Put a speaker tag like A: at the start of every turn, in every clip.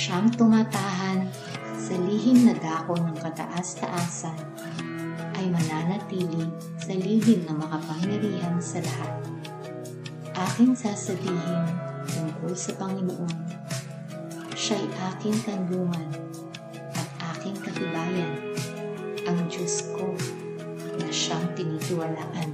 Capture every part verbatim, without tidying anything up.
A: siyang tumatahan sa lihim na dako ng kataas-taasan ay mananatili sa lihim na makapangyarihan sa lahat. Aking sasabihin tungkol sa Panginoon, siya'y aking kanlungan at aking katibayan, ang Diyos ko na siyang tinitiwalaan.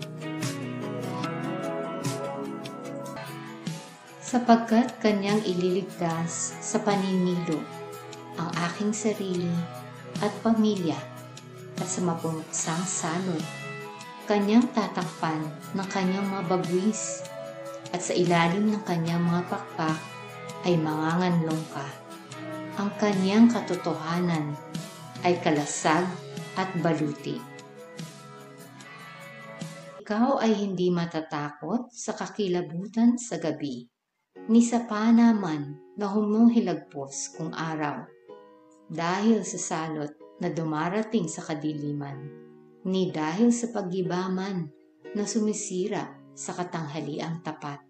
A: Sapagkat kanyang ililigtas sa paninilo ang aking sarili at pamilya at sa mapumuksang salot, kanyang tatakpan ng kanyang mga bagwis at sa ilalim ng kanyang mga pakpak ay manganganlong ka. Ang kanyang katotohanan ay kalasag at baluti. Ikaw ay hindi matatakot sa kakilabutan sa gabi, ni sa panaman na humuhilagpos kung araw, dahil sa salot na dumarating sa kadiliman, ni dahil sa paggibaman na sumisira sa katanghaliang tapat.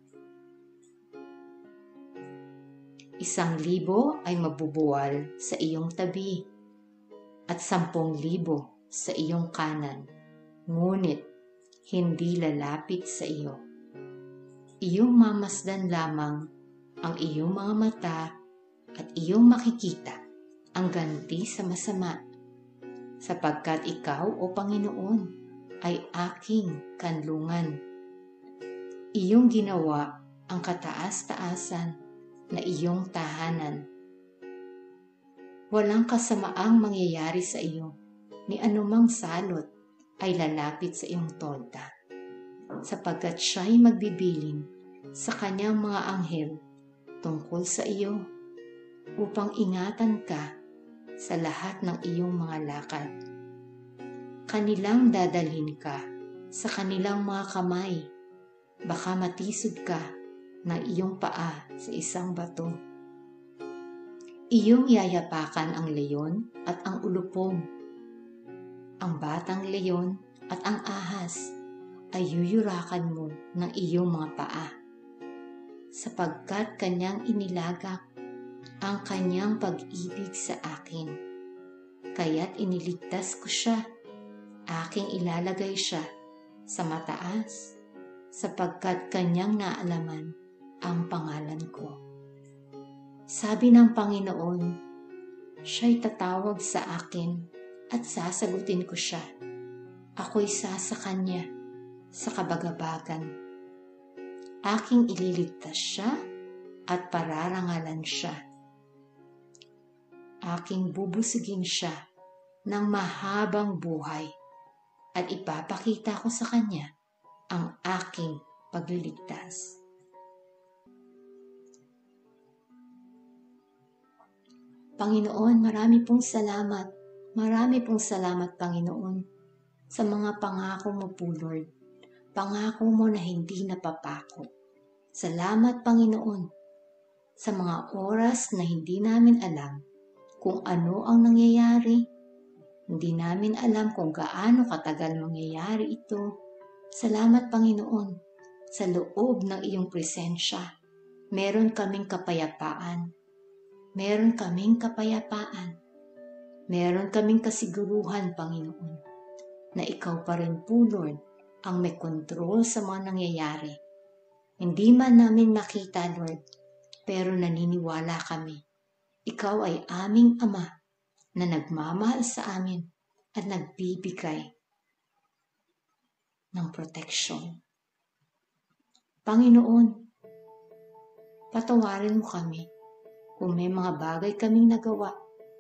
A: Isang libo ay mabubuwal sa iyong tabi at sampung libo sa iyong kanan, ngunit hindi lalapit sa iyo. Iyong mamasdan lamang ang iyong mga mata at iyong makikita ang ganti sa masama, sapagkat ikaw, o Panginoon, ay aking kanlungan. Iyong ginawa ang kataas-taasan na iyong tahanan. Walang kasamaang mangyayari sa iyo, ni anumang salot ay lalapit sa iyong tolda, sapagkat siya'y magbibilin sa kanyang mga anghel tungkol sa iyo, upang ingatan ka sa lahat ng iyong mga lakad. Kanilang dadalhin ka sa kanilang mga kamay, baka matisod ka ng iyong paa sa isang bato. Iyong yayapakan ang leyon at ang ulupong, ang batang leyon at ang ahas ay yuyurakan mo ng iyong mga paa, sapagkat kanyang inilagak ang kanyang pag-ibig sa akin, kaya't iniligtas ko siya. Aking ilalagay siya sa mataas, sapagkat kanyang naalaman ang pangalan ko. Sabi ng Panginoon, siya'y tatawag sa akin at sasagutin ko siya. Ako'y sasa kanya sa kabagabagan. Aking ililigtas siya at pararangalan siya. Aking bubusugin siya ng mahabang buhay at ipapakita ko sa kanya ang aking pagliligtas. Panginoon, marami pong salamat. Marami pong salamat, Panginoon, sa mga pangako mo po, Lord. Pangako mo na hindi napapako. Salamat, Panginoon, sa mga oras na hindi namin alam kung ano ang nangyayari. Hindi namin alam kung gaano katagal mangyayari ito. Salamat, Panginoon, sa loob ng iyong presensya. Meron kaming kapayapaan. Meron kaming kapayapaan. Meron kaming kasiguruhan, Panginoon, na ikaw pa rin po, Lord, ang may kontrol sa mga nangyayari. Hindi man namin makita, Lord, pero naniniwala kami. Ikaw ay aming Ama na nagmamahal sa amin at nagbibigay ng proteksyon. Panginoon, patawarin mo kami kung may mga bagay kaming nagawa.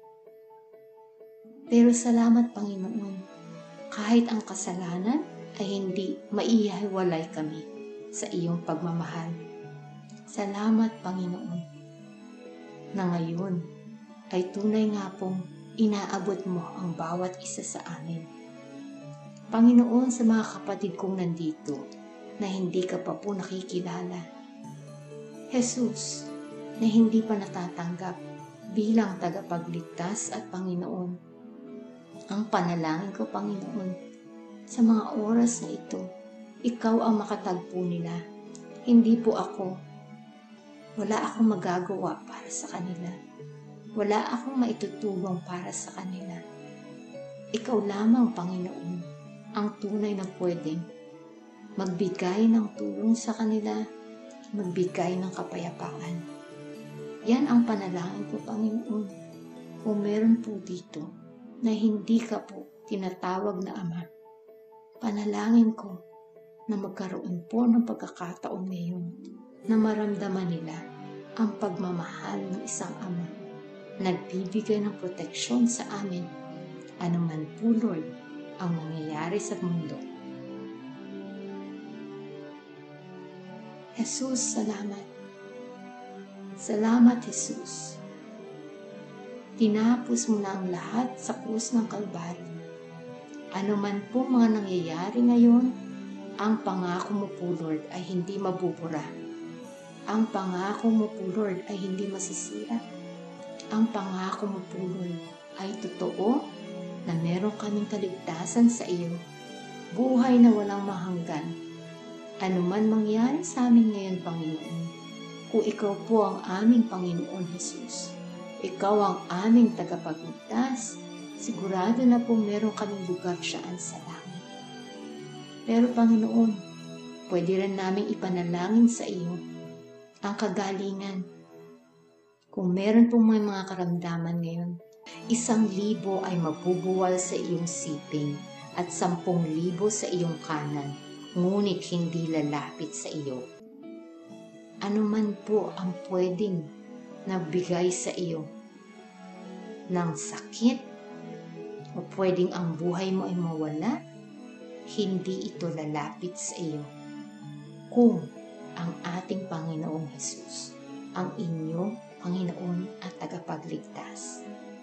A: Pero salamat, Panginoon, kahit ang kasalanan ay hindi maihiwalay kami sa iyong pagmamahal. Salamat, Panginoon, na ngayon ay tunay nga pong inaabot mo ang bawat isa sa amin. Panginoon, sa mga kapatid kong nandito na hindi ka pa po nakikilala, Jesus, na hindi pa natatanggap bilang tagapagligtas at Panginoon, ang panalangin ko, Panginoon, sa mga oras na ito, ikaw ang makatagpo nila, hindi po ako. Wala akong magagawa para sa kanila. Wala akong maitutulong para sa kanila. Ikaw lamang, Panginoon, ang tunay na pwedeng magbigay ng tulong sa kanila, magbigay ng kapayapaan. Yan ang panalangin ko, Panginoon. Kung meron po dito na hindi ka po tinatawag na Ama, panalangin ko na magkaroon po ng pagkakataon ngayon na maramdaman nila ang pagmamahal ng isang Ama, nagbibigay ng proteksyon sa amin, anuman po, Lord, ang nangyayari sa mundo. Jesus, salamat. Salamat, Jesus. Tinapos mo na ang lahat sa krus ng Kalbaryo. Anuman po mga nangyayari ngayon, ang pangako mo po, Lord, ay hindi mabubura. Ang pangako mo po, Lord, ay hindi masisira. Ang pangako mo po, Lord, ay totoo na meron kaming kaligtasan sa iyo, buhay na walang mahanggan. Ano man mangyari sa amin ngayon, Panginoon, kung ikaw po ang aming Panginoon Jesus, ikaw ang aming tagapagligtas, sigurado na po meron kaming lugar siyaan sa langit. Pero Panginoon, pwede rin namin ipanalangin sa iyo ang kagalingan. Kung meron pong may mga karamdaman ngayon, isang libo ay mabubuwal sa iyong siping at sampung libo sa iyong kanan, ngunit hindi lalapit sa iyo. Ano man po ang pwedeng nagbigay sa iyo ng sakit o pwedeng ang buhay mo ay mawala, hindi ito lalapit sa iyo kung ang ating Panginoong Jesus ang inyong Panginoon at tagapagligtas.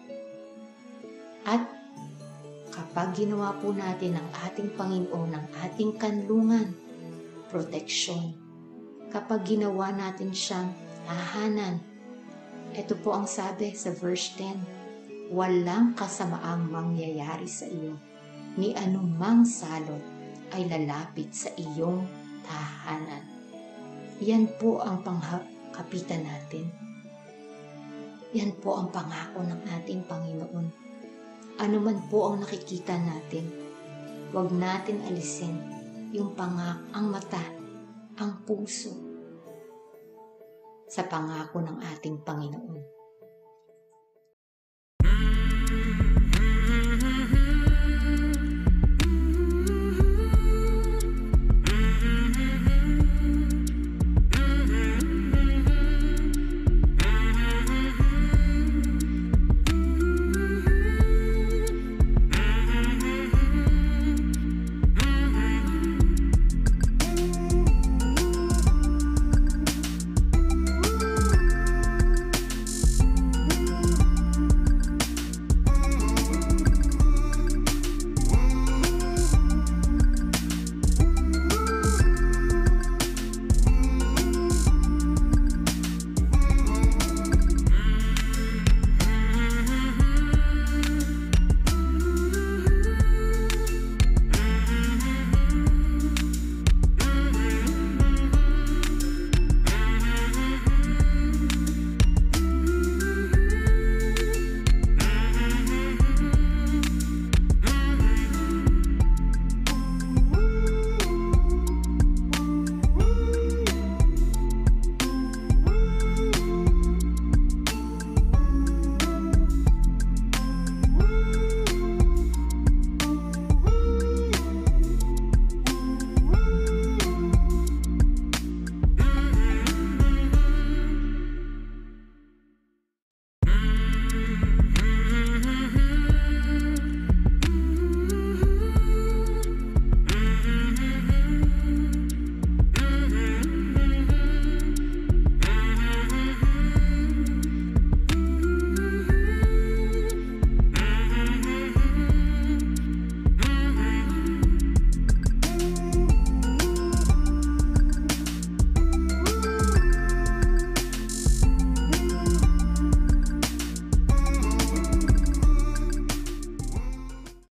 A: At kapag ginawa po natin ang ating Panginoon, ang ating kanlungan, proteksyon, kapag ginawa natin siyang tahanan, ito po ang sabi sa verse ten, walang kasamaang mangyayari sa iyo, ni anumang salot ay lalapit sa iyong tahanan. Yan po ang pangkapitan natin. Yan po ang pangako ng ating Panginoon. Ano man po ang nakikita natin, huwag natin alisin yung pangako, ang mata, ang puso sa pangako ng ating Panginoon.